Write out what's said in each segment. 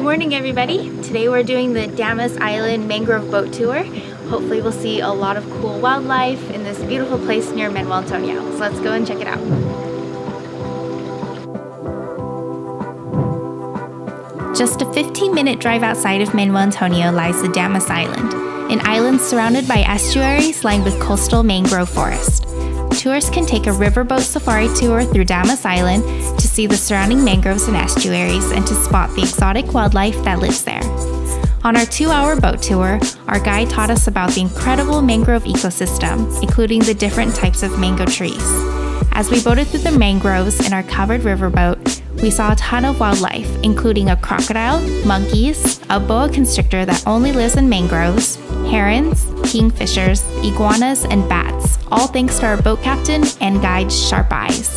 Good morning, everybody. Today we're doing the Damas Island mangrove boat tour. Hopefully we'll see a lot of cool wildlife in this beautiful place near Manuel Antonio. So let's go and check it out. Just a 15-minute drive outside of Manuel Antonio lies the Damas Island, an island surrounded by estuaries lined with coastal mangrove forest. Tourists can take a riverboat safari tour through Damas Island to see the surrounding mangroves and estuaries and to spot the exotic wildlife that lives there. On our 2-hour boat tour, our guide taught us about the incredible mangrove ecosystem, including the different types of mango trees. As we boated through the mangroves in our covered riverboat, we saw a ton of wildlife, including a crocodile, monkeys, a boa constrictor that only lives in mangroves, herons, kingfishers, iguanas, and bats, all thanks to our boat captain and guide's sharp eyes.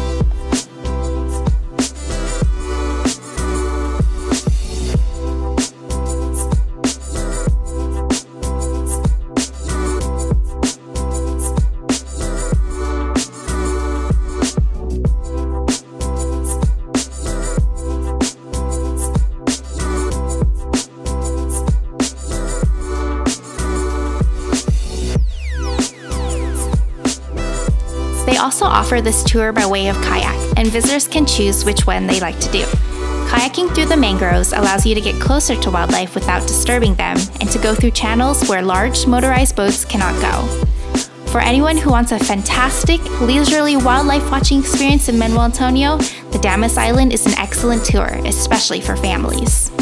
They also offer this tour by way of kayak, and visitors can choose which one they like to do. Kayaking through the mangroves allows you to get closer to wildlife without disturbing them and to go through channels where large motorized boats cannot go. For anyone who wants a fantastic, leisurely wildlife watching experience in Manuel Antonio, the Damas Island is an excellent tour, especially for families.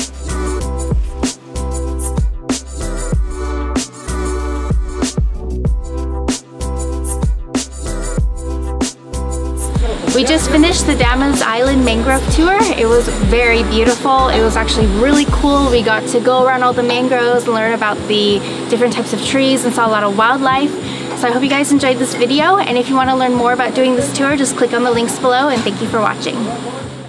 We just finished the Damas Island mangrove tour. It was very beautiful. It was actually really cool. We got to go around all the mangroves and learn about the different types of trees and saw a lot of wildlife. So I hope you guys enjoyed this video, and if you want to learn more about doing this tour, just click on the links below, and thank you for watching.